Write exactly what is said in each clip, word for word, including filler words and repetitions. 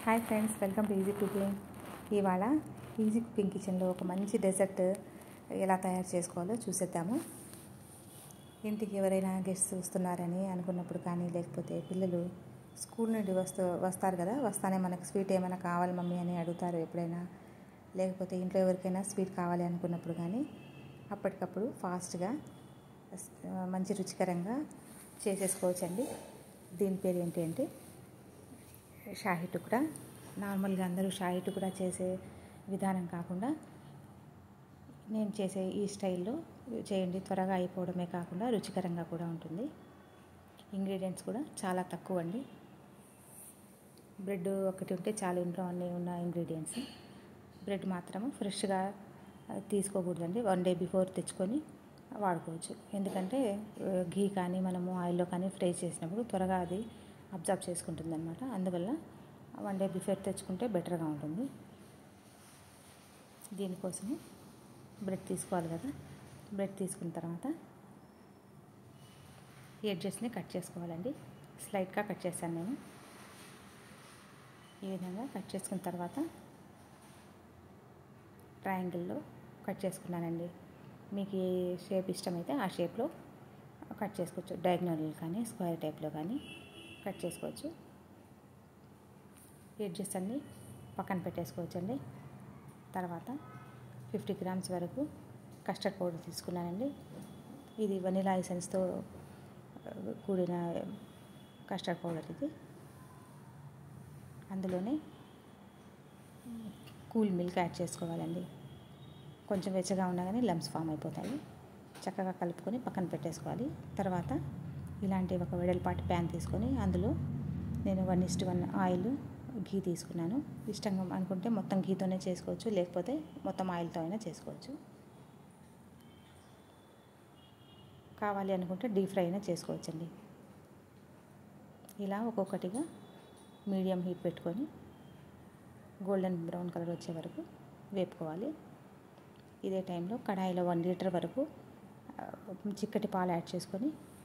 Hi friends, welcome to easy cooking. ఇవాళ easy cooking కిచెన్లో ఒక మంచి డెజర్ట్ ఎలా తయారు చేసుకోవాలో చూసేద్దాము. ఇంటికి ఎవరైనా గెస్ట్స్ వస్తున్నారని అనుకున్నప్పుడు కానీ, లేకపోతే పిల్లలు స్కూల్ నుండి వస్తూ వస్తారు కదా, వస్తానే మనకు స్వీట్ ఏమైనా కావాలి మమ్మీ అని అడుగుతారు ఎప్పుడైనా, లేకపోతే ఇంట్లో ఎవరికైనా స్వీట్ కావాలి అనుకున్నప్పుడు కానీ అప్పటికప్పుడు ఫాస్ట్గా మంచి రుచికరంగా చేసేసుకోవచ్చండి. దీని పేరు ఏంటి అంటే షాహీ టుక్డా. నార్మల్గా అందరూ షాహీ టుక్డా చేసే విధానం కాకుండా నేను చేసే ఈ స్టైల్లో చేయండి. త్వరగా అయిపోవడమే కాకుండా రుచికరంగా కూడా ఉంటుంది. ఇంగ్రీడియంట్స్ కూడా చాలా తక్కువ అండి. బ్రెడ్ ఒకటి ఉంటే చాలు, ఇంట్లో అన్నీ ఉన్న ఇంగ్రీడియంట్స్. బ్రెడ్ మాత్రము ఫ్రెష్గా తీసుకోకూడదండి, వన్ డే బిఫోర్ తెచ్చుకొని వాడుకోవచ్చు. ఎందుకంటే ఘీ కానీ మనము ఆయిల్లో కానీ ఫ్రై చేసినప్పుడు త్వరగా అది అబ్జర్వ్ చేసుకుంటుంది అనమాట. అందువల్ల వన్ డే బిఫోర్ తెచ్చుకుంటే బెటర్గా ఉంటుంది. దీనికోసము బ్రెడ్ తీసుకోవాలి కదా. బ్రెడ్ తీసుకున్న తర్వాత ఎడ్జెస్ని కట్ చేసుకోవాలండి. స్లైట్గా కట్ చేశాను నేను. ఈ విధంగా కట్ చేసుకున్న తర్వాత ట్రయాంగిల్లో కట్ చేసుకున్నానండి. మీకు ఏ షేప్ ఇష్టమైతే ఆ షేప్లో కట్ చేసుకోవచ్చు. డయాగ్నల్ కానీ స్క్వేర్ టైప్లో కానీ కట్ చేసుకోవచ్చు. ఎడ్జెస్ అన్నీ పక్కన పెట్టేసుకోవచ్చు అండి. తర్వాత ఫిఫ్టీ గ్రామ్స్ వరకు కస్టర్డ్ పౌడర్ తీసుకున్నానండి. ఇది వనిలా ఎసెన్స్తో కూడిన కస్టర్డ్ పౌడర్ ఇది. అందులోనే కూల్ మిల్క్ యాడ్ చేసుకోవాలండి. కొంచెం వెచ్చగా ఉన్నా కానీ లమ్స్ ఫామ్ అయిపోతాయి. చక్కగా కలుపుకొని పక్కన పెట్టేసుకోవాలి. తర్వాత ఇలాంటి ఒక వెడల్పాటి ప్యాన్ తీసుకొని అందులో నేను వన్ ఇస్ట్ వన్ ఆయిల్ ఘీ తీసుకున్నాను. ఇష్టంగా అనుకుంటే మొత్తం ఘీతోనే చేసుకోవచ్చు, లేకపోతే మొత్తం ఆయిల్తో అయినా చేసుకోవచ్చు. కావాలి అనుకుంటే డీప్ ఫ్రై అయినా చేసుకోవచ్చండి. ఇలా ఒక్కొక్కటిగా మీడియం హీట్ పెట్టుకొని గోల్డెన్ బ్రౌన్ కలర్ వచ్చే వరకు వేపుకోవాలి. ఇదే టైంలో కడాయిలో వన్ లీటర్ వరకు చిక్కటి పాలు యాడ్ చేసుకొని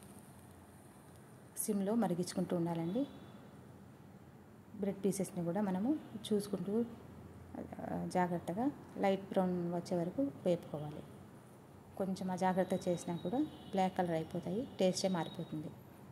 సిమ్లో మరిగించుకుంటూ ఉండాలండి. బ్రెడ్ పీసెస్ని కూడా మనము చూసుకుంటూ జాగ్రత్తగా లైట్ బ్రౌన్ వచ్చే వరకు వేపుకోవాలి. కొంచెం అజాగ్రత్త చేసినా కూడా బ్లాక్ కలర్ అయిపోతాయి, టేస్టే మారిపోతుంది.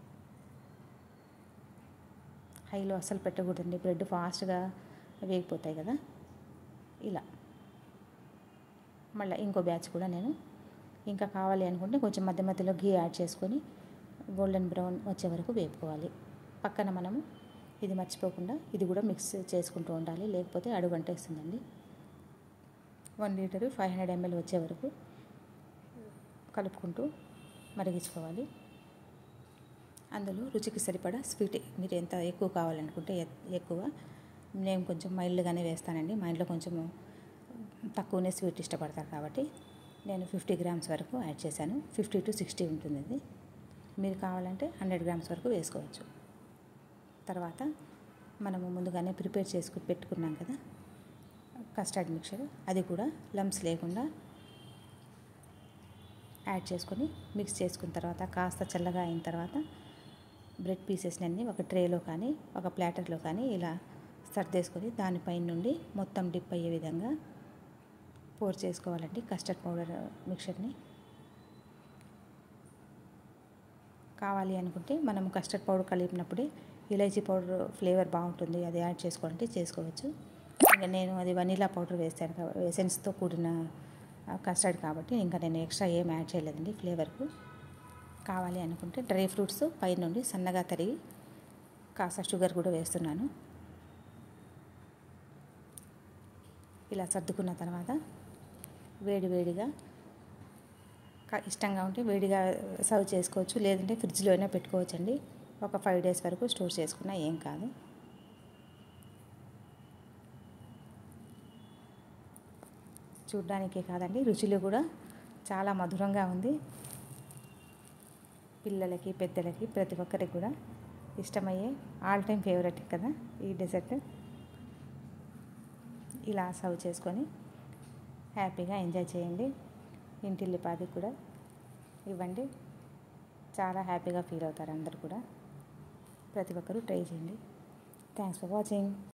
హైలో అస్సలు పెట్టకూడదండి, బ్రెడ్ ఫాస్ట్గా వేగిపోతాయి కదా. ఇలా మళ్ళీ ఇంకో బ్యాచ్ కూడా నేను ఇంకా కావాలి అనుకుంటే కొంచెం మధ్య మధ్యలో ఘీ యాడ్ చేసుకొని గోల్డెన్ బ్రౌన్ వచ్చే వరకు వేపుకోవాలి. పక్కన మనము ఇది మర్చిపోకుండా ఇది కూడా మిక్స్ చేసుకుంటూ ఉండాలి, లేకపోతే అడుగంటేస్తుందండి. One litre five hundred ML వచ్చే వరకు కలుపుకుంటూ మరిగించుకోవాలి. అందులో రుచికి సరిపడా స్వీట్ మీరు ఎంత ఎక్కువ కావాలనుకుంటే ఎక్కువ, నేను కొంచెం మైల్డ్గానే వేస్తానండి. మా ఇంట్లో కొంచెం తక్కువనే స్వీట్ ఇష్టపడతారు కాబట్టి నేను ఫిఫ్టీ గ్రామ్స్ వరకు యాడ్ చేశాను. ఫిఫ్టీ టు సిక్స్టీ ఉంటుంది ఇది. మీరు కావాలంటే హండ్రెడ్ గ్రామ్స్ వరకు వేసుకోవచ్చు. తర్వాత మనము ముందుగానే ప్రిపేర్ చేసుకుని పెట్టుకున్నాం కదా కస్టర్డ్ మిక్చర్, అది కూడా లమ్స్ లేకుండా యాడ్ చేసుకొని మిక్స్ చేసుకున్న తర్వాత కాస్త చల్లగా అయిన తర్వాత బ్రెడ్ పీసెస్ని అన్నీ ఒక ట్రేలో కానీ ఒక ప్లాటర్లో కానీ ఇలా సర్దేసుకొని దానిపైన నుండి మొత్తం డిప్ అయ్యే విధంగా పోర్ చేసుకోవాలండి కస్టర్డ్ పౌడర్ మిక్చర్ని. కావాలి అనుకుంటే మనం కస్టర్డ్ పౌడర్ కలిపినప్పుడే ఇలైచీ పౌడర్ ఫ్లేవర్ బాగుంటుంది, అది యాడ్ చేసుకోవాలంటే చేసుకోవచ్చు. ఇంకా నేను అది వనీలా పౌడర్ వేస్తాను, ఎసెన్స్తో కూడిన కస్టర్డ్ కాబట్టి ఇంకా నేను ఎక్స్ట్రా ఏం యాడ్ చేయలేదండి ఫ్లేవర్కు. కావాలి అనుకుంటే డ్రై ఫ్రూట్స్ పై నుండి సన్నగా తరిగి కాస్త షుగర్ కూడా వేస్తున్నాను. ఇలా సర్దుకున్న తర్వాత వేడి వేడిగా ఇష్టంగా ఉంటే వేడిగా సర్వ్ చేసుకోవచ్చు, లేదంటే ఫ్రిడ్జ్లో అయినా పెట్టుకోవచ్చండి. ఒక ఫైవ్ డేస్ వరకు స్టోర్ చేసుకున్నా ఏం కాదు. చూడ్డానికే కాదండి, రుచిలో కూడా చాలా మధురంగా ఉంది. పిల్లలకి పెద్దలకి ప్రతి ఒక్కరికి కూడా ఇష్టమయ్యే ఆల్ టైమ్ ఫేవరెట్ కదా ఈ డెజర్ట్. ఇలా సర్వ్ చేసుకొని హ్యాపీగా ఎంజాయ్ చేయండి. ఇంటిల్లిపాది కూడా ఇవ్వండి, చాలా హ్యాపీగా ఫీల్ అవుతారు అందరు కూడా. ప్రతి ఒక్కరూ ట్రై చేయండి. Thanks for watching.